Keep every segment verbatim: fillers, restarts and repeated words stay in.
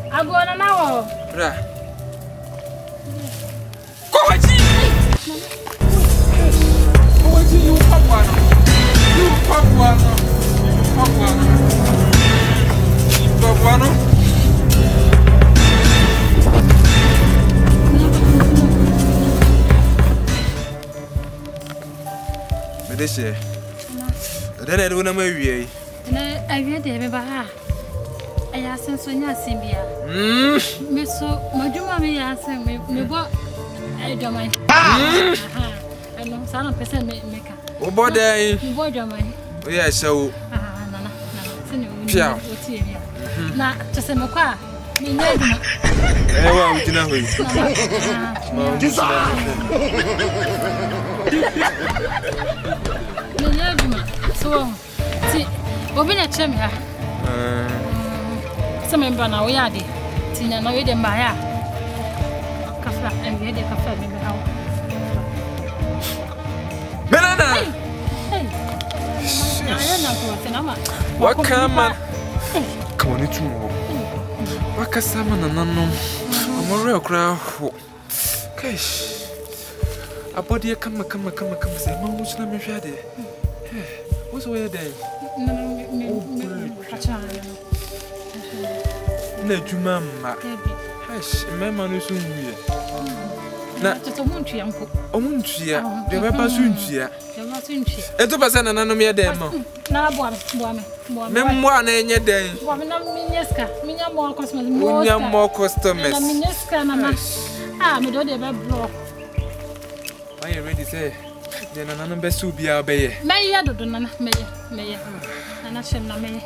Agora now. Ra. Kowachi. Kowachi you papa. You papa. Papa. Papa no. Medeshe. Then I don't know my way. I read the Baba. I asked Sonia Simbia. Hm, Miss So, my Jummy asked me, me what I don't mind. I know some person maker. Oh, body, you boy, Jummy. Yes, so. Ah, Nana, Nana, now, to say, Moka, me, I want to know. So, see, Bobina Chemia. Some member now, we are the Tina, no, we didn't buy a cafe and we had a cafe. Banana! What come on? Come on, it's more. What can someone and unknown? I'm a real crowd. Cash. A body come, come, come, come, say, Mom, what's not me ready? What's where then? No, to mamma. Hush, mamma no soon here. Not a munchie, uncle. Oh, munchie, the weapon soon here. It's a person and anomia demo. Now, one, one, one, and yet then. Woman, Mineska, Mina more customers, more customers. Mineska, ah, me don't ever blow. I already say. Then an best to be our bay. May I do none, may, may, and I shall not may.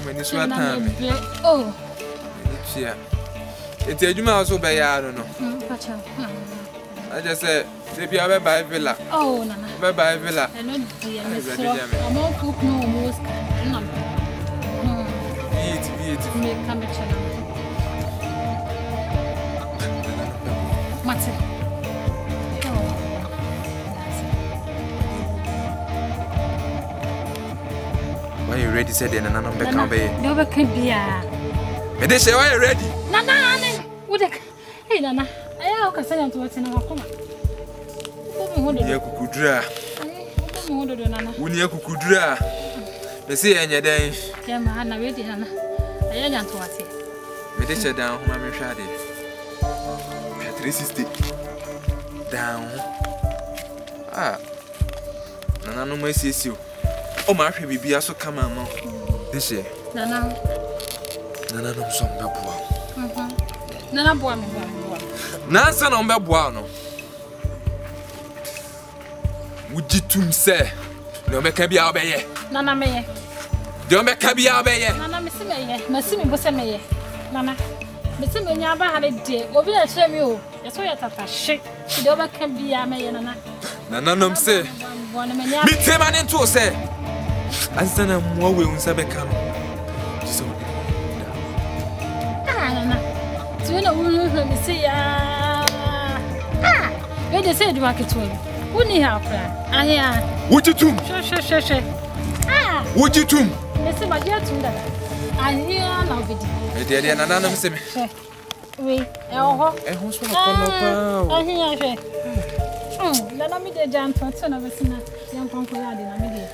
Oh, yeah. It's a Juma also by I don't know. I just said, maybe I will buy a villa. Oh, no, buy a villa. I know, dear, I won't cook no most. Eat, eat, make come a channel. What's it? Are you ready? Said then, and I'm back. Never can be a. But they say, are you ready? Nana, would it? Hey, Nana, I can say to what's in our coma. Yakudra. When you could draw, they say, and your day. Yamma, I ready, Nana. I am to what it. But they said down, Mammy Shady. three sixty. Down. Ah, Nana, no more sees you. Oh, my baby, I so come on. This year, Nana, Nana, no son, Babuano. Nana, Buano, Nansan on Babuano. Would you to say, no, make a be our bay? Nana, may don't make a be our bay. Nana, Miss May, Massimi was a may. Nana, Miss May never had a day, or be a shame you. That's why I thought a shake. She never can be a may, Nana. Nana, no, say, meet him and into say. Answer them more will Sabecano. So, ah, Nana. So, you know, let me see. Ah, where they said you are to him. Wouldn't he have? Ah, yeah. Would you too? Sure, sure, sure, sure. Ah, would you too? Mister, my dear, to that. I hear now with you. Dear, and another Mister. We, oh, and who's one of I hear. Oh, let me the jam for son of a sinner, young Uncle Lady, I mean.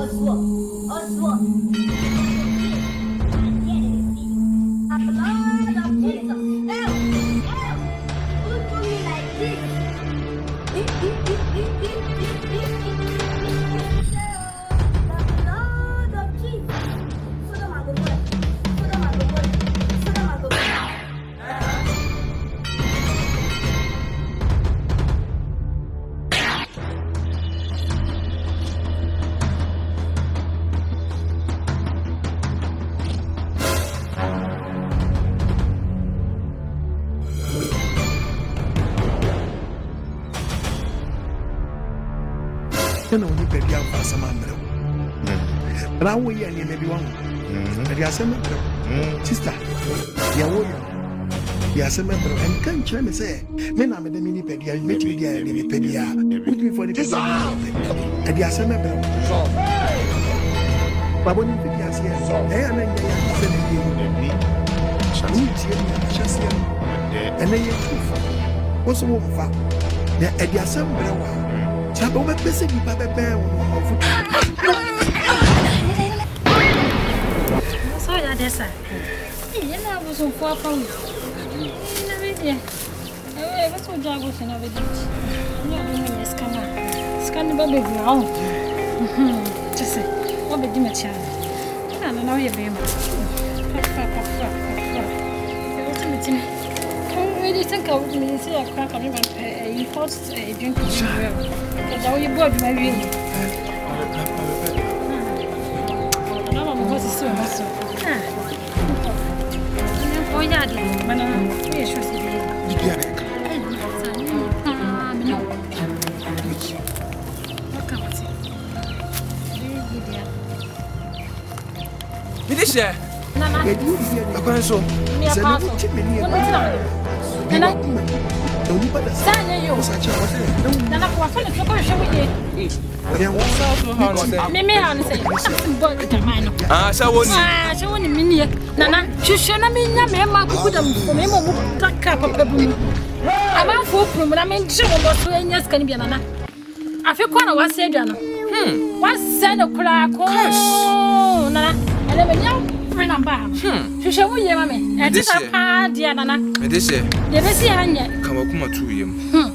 Oswald, Oswald. Then only baby am for some man. And I will hear maybe one. But you are some sister. You are you are some member and can't try me say, men are the mini pedia, make me the pedia, put me for the pedia, and you are some member. But when you figure, I am in the and then you what's a woman for? The Edia Sambra. Chapel, but basically, Papa Bear. Sorry, that's it. Yeah, I was on four pounds. What's what I was in a village? No, scan. Scan the baby ground. Just say, what be the child? I don't know your baby. I think I would say a crack on him and you forced a drink of sugar. Because all you bought my ring. I don't know what is so much. Oh, yeah, but I'm sure she did. Finish there. Nana, I'm going so. Nana, Sanya you. Nana, what's on the floor? Show me. Mimi, I'm saying, ah, so what? Ah, so one minute. Nana, she should not mean your mamma put them for me. That cup of baboon. I'm out for room, I mean, she was doing yes, can be Nana. I feel quite a was said, Jana. Hmm, what's said of crack? Oh, Nana, and I'm a young. Hmm. She shall hear me. And this is a dear Nana. This is the come up to him. Hmm.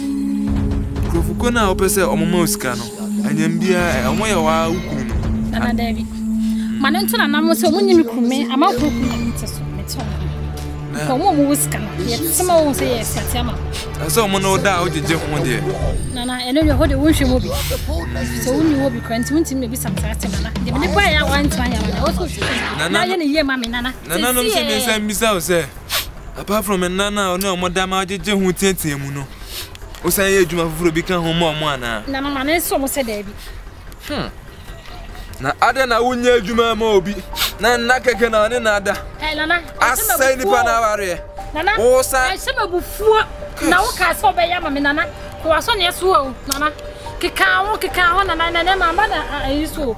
Crofukona opese omomoska no. Anyambia omoye wa ukuru no. Nana David. Manento na namo so munyi mikume amakoku na miteso meto. Ko mo mo wuska no. Ye tsema wo se yes atiama. Asa omo no da ojeje ho de. Nana eno ye ho de wonhwe mo bi. So woni wo bi kwanti wonti me bi samsate Nana. De me boy ya wan twa ya na wo so. Nana ye ne ye mama Nana. Nana no se me say misa o say. Apart from Nana oni omo da ma ojeje ho tiatia mu no. O say ye adwuma fufuro bi kan ho mo omo ana. Nana ma na so mo se da bi. Hmm. Na ada na wonya adwuma ma obi. Na nna keke na oni na ada. Eh Nana. Asai ni pa na ware. Nana. O say se mabufuo. Na wo ka so be ya ma me Nana. Ko aso ne so o Nana. Keka wo keka ho Nana na na mama na ayiso.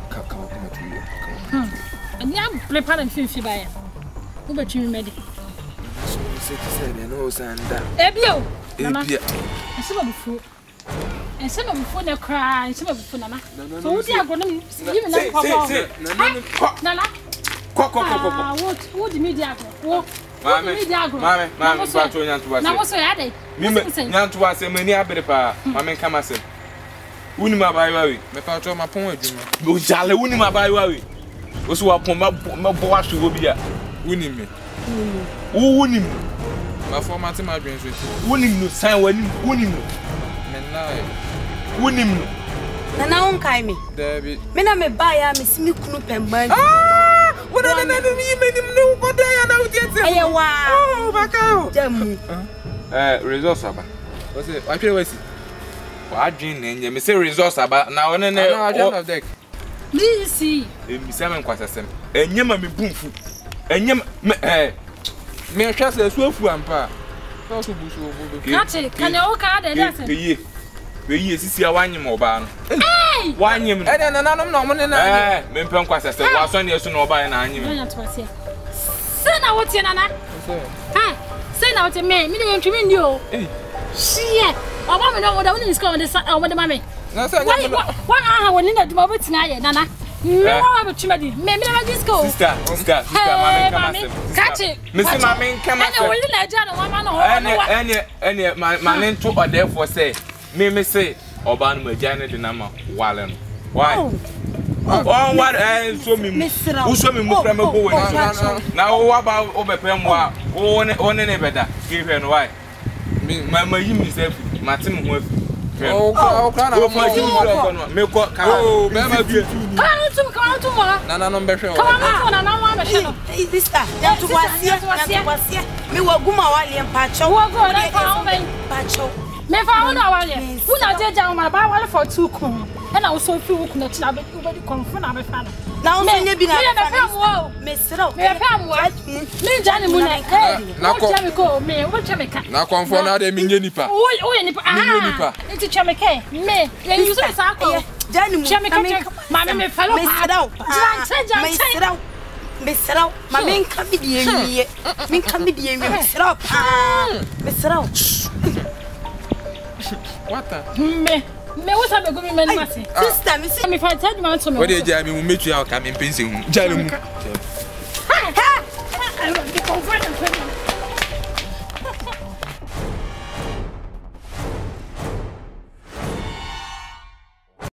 Hmm. Ani am prepare and fin fi ba ya. Wo be tumi medi. Se ti se ne no sanda. Ebio. Nana. Ebia. Se mabufuo. E se mabufuo na kra, se mabufuo Nana. So wo di ago no mi mi na kwa kwa. Nana. Kwa kwa kwa kwa. Ah, what wo di mi di ago. Wo Mame, mame, mame, bato nyantu wase. Na wo so ya dey. Mime nyantu wase mani abere pa. Mame kama se. Wuni ma bayi wawe. Me pa to ma pon adwuma. Bo jale wuni ma bayi wawe. Wo so wa pon ma ma bo wa so obi a. Wuni me. Wo wuni me. Ma format ma dwen so ti. Wuni no san wani wuni no. Me na e. Wuni no. Na na won kai me. David. Me na me ba ya me simi kunu pemban. Ah! What na na me me no ko da ya na wo tie. Eye wa. Oh, bakao. Jamu. Eh, resource aba. What's it? I feel what's it? Wa adwin na enye me say resource aba na one na na adwin of deck. Me see. E mi say me kwasasem. Enye ma me bumfu. Enye me eh. Me hwa say so afu ampa. So so busu obo be. Kati, kan you ka da dey say? Be we yi sisi a wanyem oba no. Hey! Wanyem no. Eh na na no na mo ne na. Eh, me mpem kwasasem. Wa so ne so na oba na anyem. Na to ase. Se na wo tie Nana. Ha, say now to me, me dey ntwi ndi o. Eh. Shie. Oba me no woda woni iska won dey o mo dey ma me. Na say nya me. Wa aha woni na duma betina ye Nana. Me wa be twima di. Me me na disco. Sister, sister, sister, mama kama se. Kachi. Me say mama kama se. Ene woni na ja no mama no ho. Ene ene ene ma ne nto ode for say. Me me say oba no ma ja ne de na ma wale no. Why? Oh, what eh so me who so me mu fra me go we na wo aba obepem wa wo ne one ne beda give her no why me ma yi me self matem ho afi oh oh kana no ma yi me me ko ka oh be ma bi ka tum ka tum mo na na no be hwe ka ma na na wa me hwe no sister ya to wasie ya to wasie me wa guma wale mpa cho wo go na ka o me pa cho me fa wo na wale wo na je ja ma ba wale for two kun And I was so few who not have it over the confront of a fan. Now, may you be a Miss Row, may I come what? Me, Johnny Moon, now go, me, what Jamaica. Now come for another Minipa. Oh, Nipa, it's a Jamaica. Me, you say, Johnny Jamaica, Mamma, fellow, Miss Row. Miss Row, my main comedy, me comedy, Miss Row, Miss Row. What? Me. Me what am I going to make sister, me see me if I tell you to me. What did you mean meet you out coming pensing? Jalu. Ha ha. I want to confront